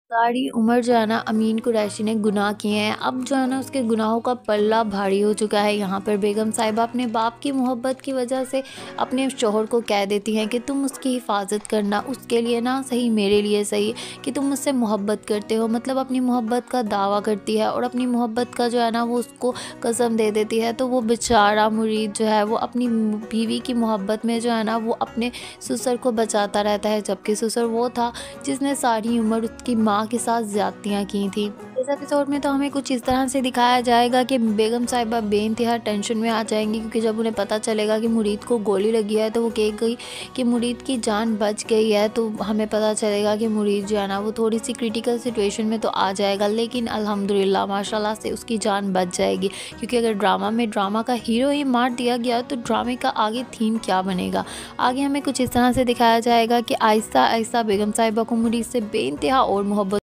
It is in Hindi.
सारी उम्र जो है ना अमीन कुरैशी ने गुनाह किए हैं। अब जो है ना उसके गुनाहों का पल्ला भारी हो चुका है। यहाँ पर बेगम साहिबा अपने बाप की मोहब्बत की वजह से अपने शोहर को कह देती हैं कि तुम उसकी हिफाजत करना, उसके लिए ना सही मेरे लिए सही कि तुम मुझसे मोहब्बत करते हो। मतलब अपनी मोहब्बत का दावा करती है और अपनी मोहब्बत का जो है ना वो उसको कसम दे देती है। तो वो बेचारा मुरीद जो है वो अपनी बीवी की मोहब्बत में जो है ना वो अपने ससुर को बचाता रहता है, जबकि ससुर वो था जिसने सारी उम्र उसकी माँ के साथ ज़्यादतियाँ की थी। इस एपिसोड में तो हमें कुछ इस तरह से दिखाया जाएगा कि बेगम साहिबा बेइंतहा टेंशन में आ जाएंगी, क्योंकि जब उन्हें पता चलेगा कि मुरीद को गोली लगी है तो वो कहेगी कि मुरीद की जान बच गई है। तो हमें पता चलेगा कि मुरीद जो है ना वो थोड़ी सी क्रिटिकल सिचुएशन में तो आ जाएगा, लेकिन अल्हम्दुलिल्लाह माशाल्लाह से उसकी जान बच जाएगी। क्योंकि अगर ड्रामा में ड्रामा का हीरो ही मार दिया गया तो ड्रामे का आगे थीम क्या बनेगा। आगे हमें कुछ इस तरह से दिखाया जाएगा कि आहिस्ता आहिस्ता बेगम साहिबा को मुरीद से बेइंतहा और मोहब्बत